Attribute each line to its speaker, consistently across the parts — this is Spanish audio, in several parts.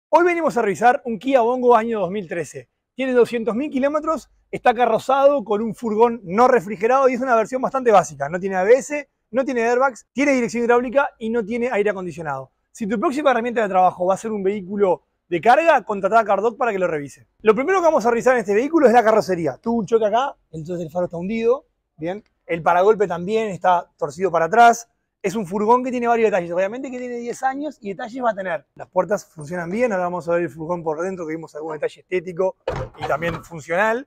Speaker 1: Hoy venimos a revisar un Kia Bongo año 2013. Tiene 200.000 kilómetros, está carrozado con un furgón no refrigerado y es una versión bastante básica. No tiene ABS, no tiene airbags, tiene dirección hidráulica y no tiene aire acondicionado. Si tu próxima herramienta de trabajo va a ser un vehículo de carga, contratá a Cardoc para que lo revise. Lo primero que vamos a revisar en este vehículo es la carrocería. Tuvo un choque acá, entonces el faro está hundido. Bien. El paragolpe también está torcido para atrás. Es un furgón que tiene varios detalles, obviamente que tiene 10 años y detalles va a tener. Las puertas funcionan bien, ahora vamos a ver el furgón por dentro, que vimos algún detalle estético y también funcional.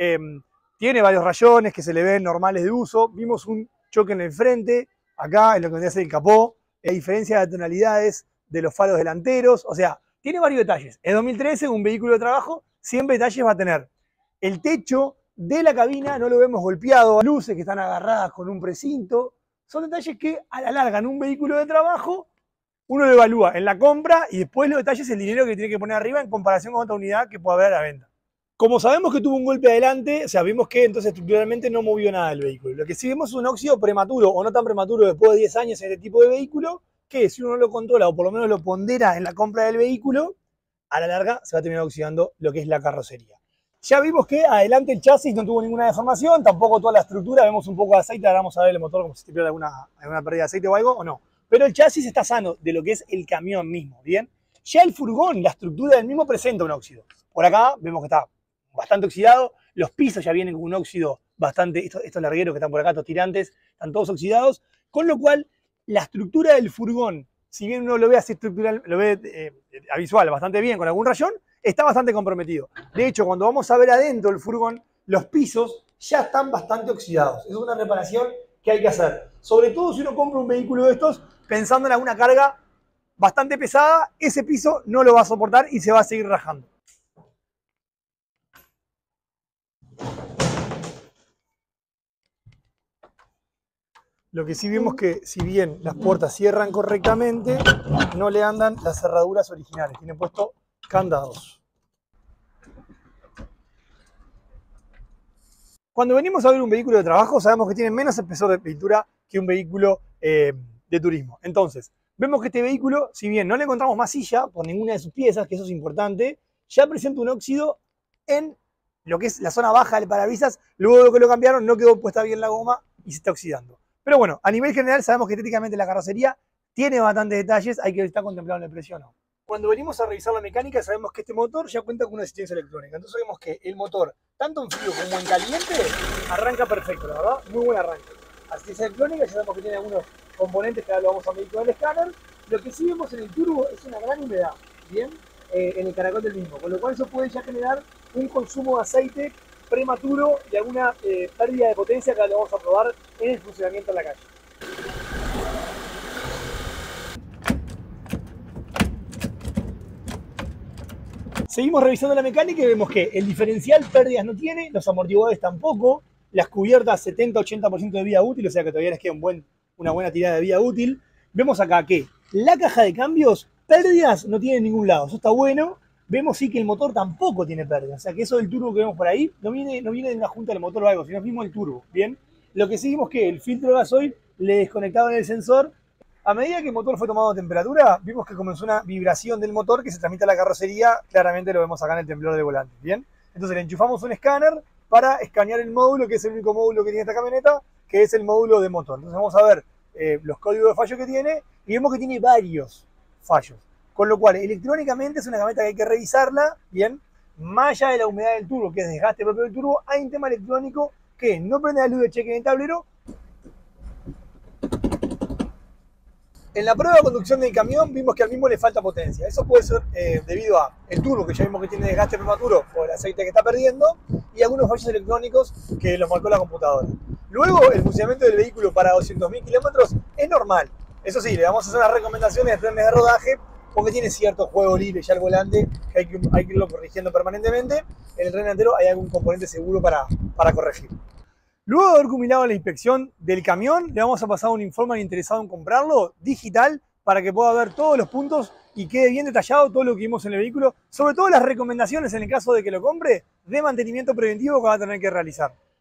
Speaker 1: Tiene varios rayones que se le ven normales de uso. Vimos un choque en el frente, acá en lo que vendría a ser el capó, a diferencia de tonalidades de los faros delanteros, o sea, tiene varios detalles. En 2013, un vehículo de trabajo, siempre detalles va a tener. El techo de la cabina no lo vemos golpeado, luces que están agarradas con un precinto. Son detalles que a la larga en un vehículo de trabajo uno lo evalúa en la compra y después los detalles el dinero que tiene que poner arriba en comparación con otra unidad que pueda haber a la venta. Como sabemos que tuvo un golpe adelante, o sea, vimos que entonces estructuralmente no movió nada el vehículo. Lo que sí vemos es un óxido prematuro o no tan prematuro después de 10 años en este tipo de vehículo, que si uno lo controla o por lo menos lo pondera en la compra del vehículo, a la larga se va a terminar oxidando lo que es la carrocería. Ya vimos que adelante el chasis no tuvo ninguna deformación, tampoco toda la estructura, vemos un poco de aceite, ahora vamos a ver el motor como si se pierde alguna pérdida de aceite o algo, o no. Pero el chasis está sano de lo que es el camión mismo, ¿bien? Ya el furgón, la estructura del mismo presenta un óxido. Por acá vemos que está bastante oxidado, los pisos ya vienen con un óxido bastante, estos largueros que están por acá, estos tirantes, están todos oxidados, con lo cual la estructura del furgón, si bien uno lo ve así estructural, lo ve a visual bastante bien con algún rayón, está bastante comprometido. De hecho, cuando vamos a ver adentro el furgón, los pisos ya están bastante oxidados. Es una reparación que hay que hacer. Sobre todo si uno compra un vehículo de estos pensando en alguna carga bastante pesada, ese piso no lo va a soportar y se va a seguir rajando. Lo que sí vemos que si bien las puertas cierran correctamente, no le andan las cerraduras originales. Tienen puesto candados. Cuando venimos a ver un vehículo de trabajo, sabemos que tiene menos espesor de pintura que un vehículo de turismo. Entonces, vemos que este vehículo, si bien no le encontramos masilla por ninguna de sus piezas, que eso es importante, ya presenta un óxido en lo que es la zona baja del parabrisas. Luego de que lo cambiaron, no quedó puesta bien la goma y se está oxidando. Pero bueno, a nivel general sabemos que estéticamente la carrocería tiene bastantes detalles, hay que estar contemplado en el precio o no. Cuando venimos a revisar la mecánica sabemos que este motor ya cuenta con una asistencia electrónica. Entonces vemos que el motor, tanto en frío como en caliente, arranca perfecto, la verdad, muy buen arranque. Asistencia electrónica, ya sabemos que tiene algunos componentes que ahora lo vamos a medir con el escáner. Lo que sí vemos en el turbo es una gran humedad, ¿bien? En el caracol del mismo, con lo cual eso puede ya generar un consumo de aceite prematuro y alguna pérdida de potencia que ahora lo vamos a probar en el funcionamiento en la calle. Seguimos revisando la mecánica y vemos que el diferencial pérdidas no tiene, los amortiguadores tampoco, las cubiertas 70-80% de vida útil, o sea que todavía les queda una buena tirada de vida útil. Vemos acá que la caja de cambios, pérdidas no tiene en ningún lado, eso está bueno. Vemos sí que el motor tampoco tiene pérdidas, o sea que eso del turbo que vemos por ahí no viene de una junta del motor o algo, sino mismo el turbo, ¿bien? Lo que sí vimos que el filtro de gasoil le desconectaban el sensor. A medida que el motor fue tomando temperatura, vimos que comenzó una vibración del motor que se transmite a la carrocería. Claramente lo vemos acá en el temblor del volante, ¿bien? Entonces le enchufamos un escáner para escanear el módulo, que es el único módulo que tiene esta camioneta, que es el módulo de motor. Entonces vamos a ver los códigos de fallo que tiene y vemos que tiene varios fallos. Con lo cual, electrónicamente es una camioneta que hay que revisarla, ¿bien? Más allá de la humedad del turbo, que es desgaste propio del turbo, hay un tema electrónico que no prende la luz de cheque en el tablero. En la prueba de conducción del camión vimos que al mismo le falta potencia. Eso puede ser debido a el turbo, que ya vimos que tiene desgaste prematuro por el aceite que está perdiendo, y algunos fallos electrónicos que los marcó la computadora. Luego, el funcionamiento del vehículo para 200.000 kilómetros es normal. Eso sí, le vamos a hacer unas recomendaciones de trenes de rodaje, porque tiene cierto juego libre ya el volante, que hay que irlo corrigiendo permanentemente. En el tren delantero hay algún componente seguro para corregir. Luego de haber culminado la inspección del camión, le vamos a pasar un informe al interesado en comprarlo, digital, para que pueda ver todos los puntos y quede bien detallado todo lo que vimos en el vehículo, sobre todo las recomendaciones en el caso de que lo compre, de mantenimiento preventivo que va a tener que realizar.